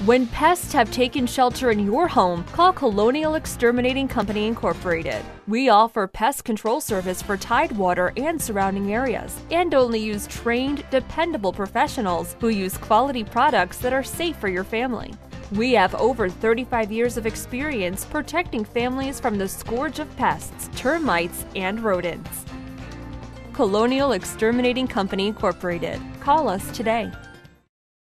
When pests have taken shelter in your home, call Colonial Exterminating Company Incorporated. We offer pest control service for Tidewater and surrounding areas, and only use trained, dependable professionals who use quality products that are safe for your family. We have over 35 years of experience protecting families from the scourge of pests, termites, and rodents. Colonial Exterminating Company Incorporated. Call us today.